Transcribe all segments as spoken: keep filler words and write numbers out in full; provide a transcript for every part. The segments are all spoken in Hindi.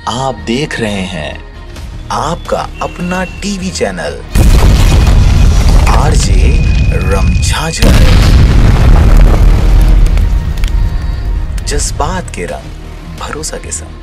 आप देख रहे हैं आपका अपना टीवी चैनल आरजे रमझाझर, जज्बात के रंग भरोसा के संग।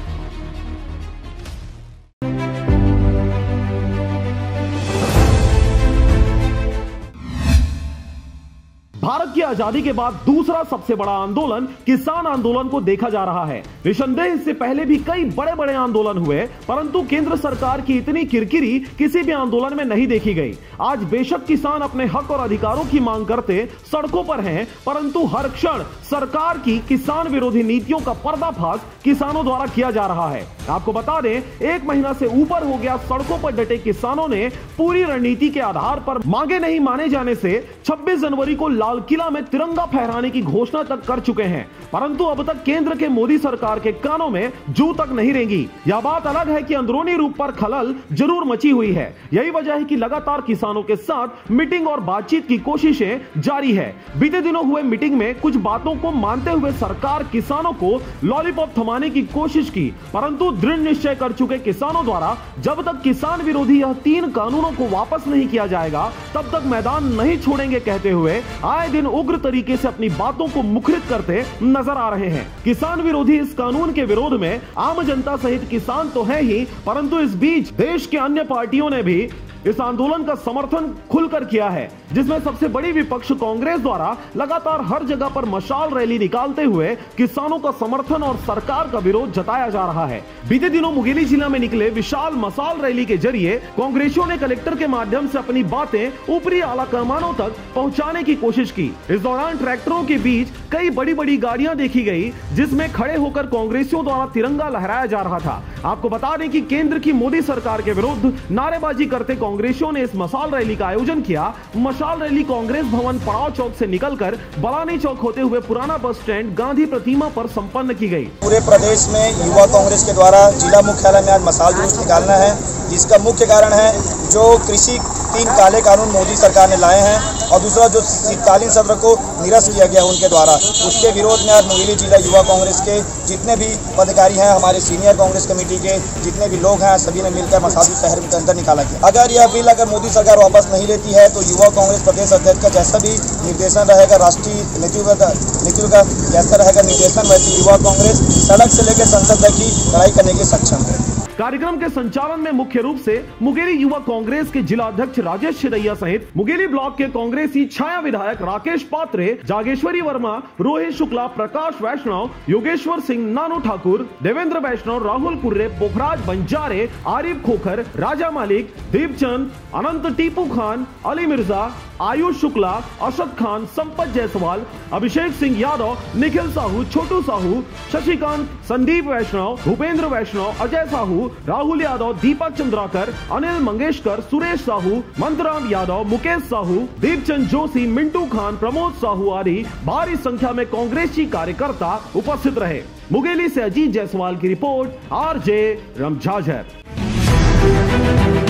भारत की आजादी के बाद दूसरा सबसे बड़ा आंदोलन किसान आंदोलन को देखा जा रहा है। निसंदेह इससे पहले भी कई बड़े बड़े आंदोलन हुए, परंतु केंद्र सरकार की इतनी किरकिरी किसी भी आंदोलन में नहीं देखी गई। आज बेशक किसान अपने हक और अधिकारों की मांग करते सड़कों पर हैं, परंतु हर क्षण सरकार की किसान विरोधी नीतियों का पर्दाफाश किसानों द्वारा किया जा रहा है। आपको बता दें, एक महीना से ऊपर हो गया सड़कों पर डटे किसानों ने पूरी रणनीति के आधार पर मांगे नहीं माने जाने से छब्बीस जनवरी को लाल किला में तिरंगा फहराने की घोषणा तक कर चुके हैं, परंतु अब तक केंद्र के मोदी सरकार के कानों में जू तक नहीं रेंगी। यह बात अलग है कि अंदरूनी रूप पर खलल जरूर मची हुई है। यही वजह है कि लगातार किसानों के साथ मीटिंग और बातचीत की कोशिशें जारी है। बीते दिनों हुए मीटिंग में कुछ बातों को मानते हुए सरकार किसानों को लॉलीपॉप थमाने की कोशिश की, परंतु दृढ़ निश्चय कर चुके किसानों द्वारा जब तक किसान विरोधी यह तीन कानूनों को वापस नहीं किया जाएगा तब तक मैदान नहीं छोड़ेंगे कहते हुए आए दिन उग्र तरीके से अपनी बातों को मुखरित करते नजर आ रहे हैं। किसान विरोधी इस कानून के विरोध में आम जनता सहित किसान तो है ही, परंतु इस बीच देश के अन्य पार्टियों ने भी इस आंदोलन का समर्थन खुलकर किया है, जिसमें सबसे बड़ी विपक्ष कांग्रेस द्वारा लगातार हर जगह पर मशाल रैली निकालते हुए किसानों का समर्थन और सरकार का विरोध जताया जा रहा है। बीते दिनों मुंगेली जिला में निकले विशाल मशाल रैली के जरिए कांग्रेसियों ने कलेक्टर के माध्यम से अपनी बातें ऊपरी आला कमानों तक पहुंचाने की कोशिश की। इस दौरान ट्रैक्टरों के बीच कई बड़ी बड़ी गाड़ियां देखी गई, जिसमें खड़े होकर कांग्रेसियों द्वारा तिरंगा लहराया जा रहा था। आपको बता दें कि केंद्र की मोदी सरकार के विरुद्ध नारेबाजी करते कांग्रेसियों ने इस मशाल रैली का आयोजन किया। मशाल रैली कांग्रेस भवन पड़ाव चौक से निकलकर बलानी चौक होते हुए पुराना बस स्टैंड गांधी प्रतिमा पर संपन्न की गई। पूरे प्रदेश में युवा कांग्रेस के द्वारा जिला मुख्यालय में आज मशाल जुलूस निकालना है, जिसका मुख्य कारण है जो कृषि तीन काले कानून मोदी सरकार ने लाए हैं और दूसरा जो शीतकालीन सत्र को निरस्त किया गया उनके द्वारा, उसके विरोध में आज मुंगेली जिला युवा कांग्रेस के जितने भी पदाधिकारी हैं, हमारे सीनियर कांग्रेस कमेटी के जितने भी लोग हैं, सभी ने मिलकर मशाल शहर के अंदर निकाला गया। अगर यह बिल अगर मोदी सरकार वापस नहीं लेती है तो युवा कांग्रेस प्रदेश अध्यक्ष का जैसा भी निर्देशन रहेगा, राष्ट्रीय नेतृत्व का नेतृत्व का जैसा रहेगा निर्देशन, वैसे युवा कांग्रेस सड़क से लेकर संसद तक की लड़ाई करने के सक्षम है। कार्यक्रम के संचालन में मुख्य रूप से मुंगेली युवा कांग्रेस के जिला अध्यक्ष राजेश छिरैया सहित मुंगेली ब्लॉक के कांग्रेसी छाया विधायक राकेश पात्रे, जागेश्वरी वर्मा, रोहित शुक्ला, प्रकाश वैष्णव, योगेश्वर सिंह, नानू ठाकुर, देवेंद्र वैष्णव, राहुल कुर्रे, पोखराज बंजारे, आरिफ खोखर, राजा मालिक, दीपचंद, अनंत, टीपू खान, अली मिर्जा, आयुष शुक्ला, अशद खान, संपत जायसवाल, अभिषेक सिंह यादव, निखिल साहू, छोटू साहू, शशिकांत, संदीप वैष्णव, भूपेंद्र वैष्णव, अजय साहू, राहुल यादव, दीपक चंद्राकर, अनिल मंगेशकर, सुरेश साहू, मंतराम यादव, मुकेश साहू, दीपचंद जोशी, मिंटू खान, प्रमोद साहू आदि भारी संख्या में कांग्रेसी कार्यकर्ता उपस्थित रहे। मुंगेली से अजीत जायसवाल की रिपोर्ट, आरजे रमझाझर।